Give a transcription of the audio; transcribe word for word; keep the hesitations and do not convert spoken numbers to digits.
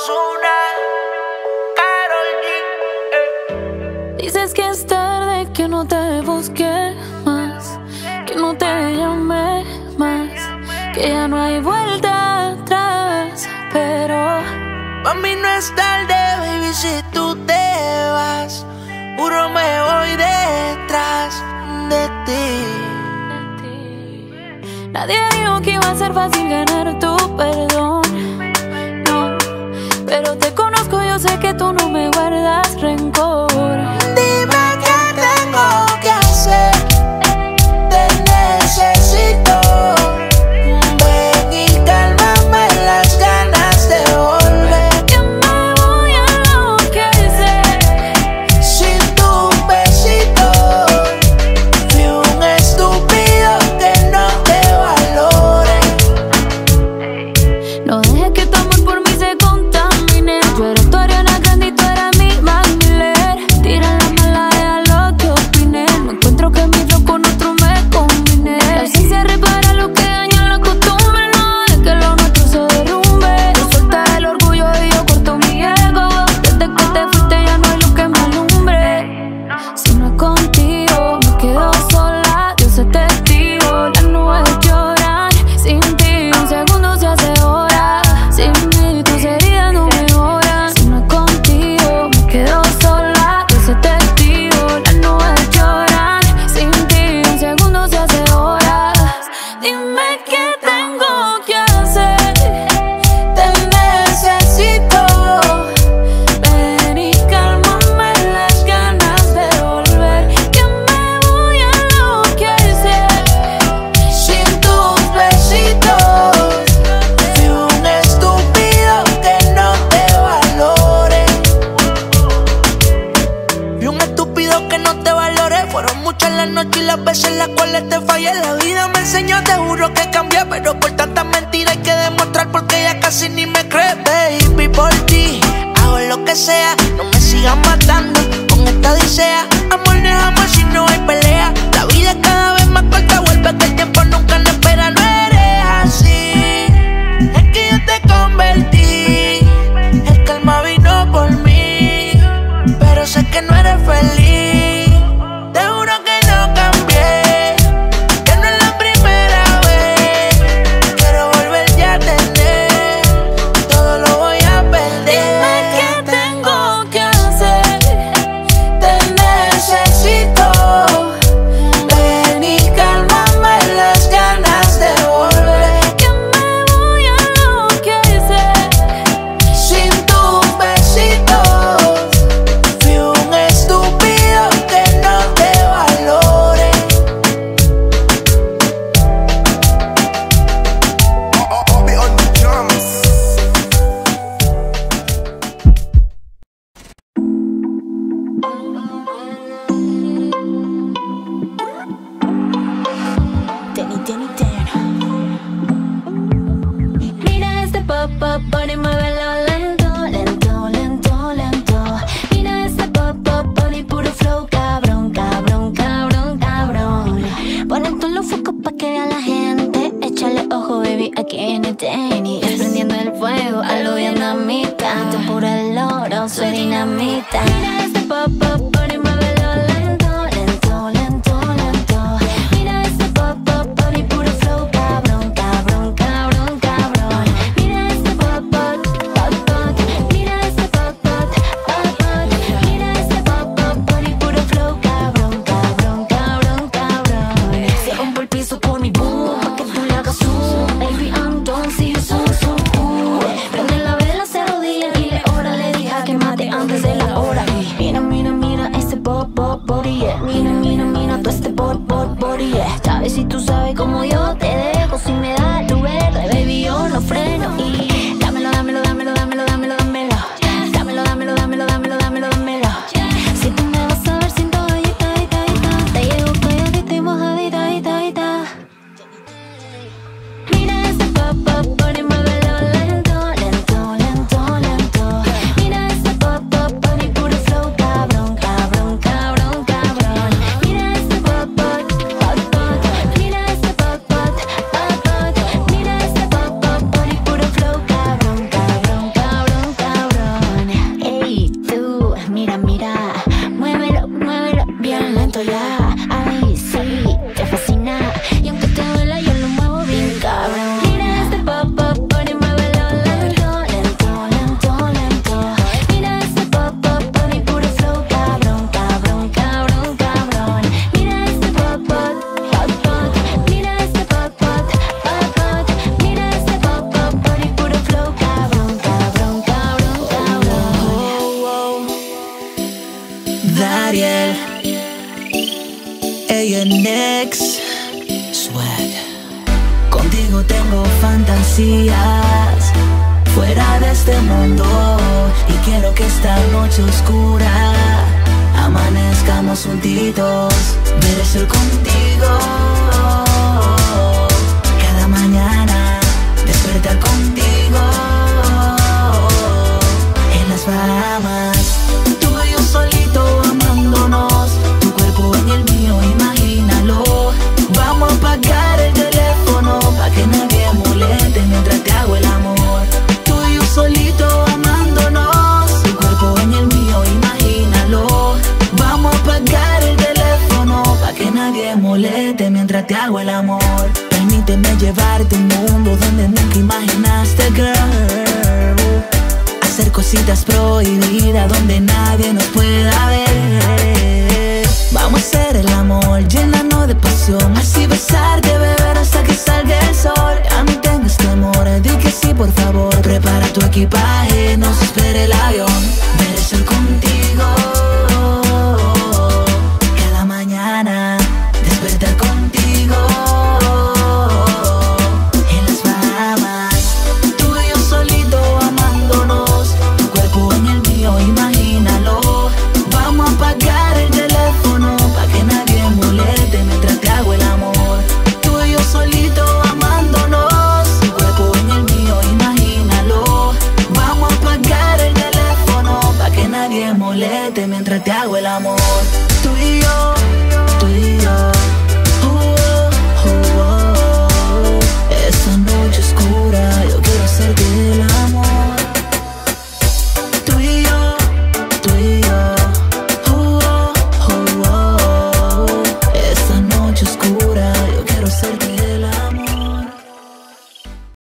Ozuna, Karol G, eh. Dices que es tarde, que no te busqué más, que no te llamé más, que ya no hay vuelta atrás, pero pa' mí no es tarde, baby, si tú te vas, puro me voy detrás de ti. Nadie dijo que iba a ser fácil ganar tu perdón, no, pero te conozco, yo sé que tú no me guardas rencor. Dime qué tengo que hacer, te necesito. Ven y cálmame las ganas de volver. Que me voy a enloquecer Sin tu besito, fui un estúpido que no te valore. No dejes que tu amor por mí se contamine. Yo era tu Ariana Grande y tú eras mi Mac Miller. Tira la mala, deja lo que opine. No encuentro que mi flow con otro me combine. La ausencia repara lo que daña la costumbre. No es que lo nuestro se derrumbe. Tú sueltas el orgullo y yo corto mi ego. Desde que te fuiste ya no hay luz que me alumbre. Si no es contigo me quedo sola, Dios es testigo. Las nubes lloran sin ti, un segundo se hace hora. Sin mí tus heridas no mejoran. Si no es contigo me quedo sola, Dios es testigo. Las nubes lloran sin ti, un segundo se hace horas. Dime qué tengo que hacer, Te necesito. ven y cálmame las ganas de volver. Que me voy a enloquecer Sin tus besitos, fui un estúpido que no te valore. Fui un estúpido que no te valore. Fueron muchas las noches y las veces en las cuales te fallé. La vida me enseñó, te juro que cambié, pero por tantas mentiras hay que demostrar porque ya casi ni me crees. Baby, por ti hago lo que sea. No me sigas matando con esta odisea. Amor no es amor si no hay pelea. La vida es cada vez más corta, vuelve que el tiempo nunca nos espera. No eres así, es que yo te convertí. El calma vino por mí, pero sé que no eres feliz. Te juro que no cambié, que no es la primera vez. Quiero volverte a tener, todo lo voy a perder. Dime qué tengo que hacer, Te necesito. Ven y cálmame las ganas de volver. que me voy a enloquecer Sin tus besitos, fui un estúpido que no te valore. I'll be on the drums. Danny, Danny, Dan. Mira este pop, pop, bunny, muévelo lento, lento, lento, lento. Mira este pop, pop, bunny, puro flow, cabrón, cabrón, cabrón, cabrón. Pon todos los focos pa' que vea la gente. Échale ojo, baby, aquí viene Danny. Prendiendo el fuego, a lo vietnamita. Esto es puro loro, soy dinamita. Mira este pop, pop, bunny, muévelo lento, lento, lento, lento. Mira este pop, pop, bunny, puro flow, cabrón, cabrón, cabrón, cabrón. Mira este pop, pop, pop, pop. Mira este pop, pop, pop, pop. Mira este pop, pop, bunny, puro flow, cabrón, cabrón, cabrón, cabrón. Se rompe el piso por mi boom, pa' que tú le hagas zoom. Baby, I'm done, see you soon, soon, cool. Prende la vela, se rodilla y le ora, le dije que mate antes de la hora. Mira, mira, mira este pop, pop, body, yeah. Mira, mira, mira todo este pop, pop, body, yeah. Sabes si tú sabes como yo te dejo, si me da tu verde, baby, yo no freno. Y dámelo, dámelo, dámelo, dámelo, dámelo, dámelo. Dámelo, dámelo, dámelo, dámelo, dámelo, dámelo. Si tú me vas a ver sin toallita, ita, ita, te llevo calladita y mojadita, ita, ita. Mira este pop, pop, bunny, muévelo lento, lento, lento, lento. Mira este pop, pop, bunny, puro flow, cabrón, cabrón, cabrón, cabrón. Mira este pop, pop, pop, pop. Mira este pop, pop, ex. Swag. Contigo tengo fantasías fuera de este mundo y quiero que esta noche oscura amanezcamos juntitos. Ver el sol contigo cada mañana, despertar contigo en las Bahamas. Tú y yo solito amándonos, tu cuerpo en el mío, imagínalo. Vamos a apagar el teléfono pa' que nadie moleste mientras te hago el amor. Tú y yo solito amándonos, tu cuerpo en el mío, imagínalo. Vamos a apagar el teléfono pa' que nadie moleste mientras te hago el amor. Permíteme llevarte a un mundo donde nunca imaginaste, girl. Hacer cositas prohibidas donde nadie nos pueda ver. Vamos a hacer el amor llenarnos de pasión, así besarte, beber hasta que salga el sol. Ya no tengas temor, di que sí por favor. Prepara tu equipaje, nos espera el avión. Ver el sol contigo cada mañana, despertar contigo en las Bahamas. Tú y yo solito amándonos, tu cuerpo en el mío, imagínalo. Vamos a apagar el teléfono pa' que nadie moleste mientras te hago el amor. Tú y yo solito amándonos, tu cuerpo en el mío, imagínalo. Vamos a apagar el teléfono pa' que nadie moleste mientras te hago el amor. Tú y yo.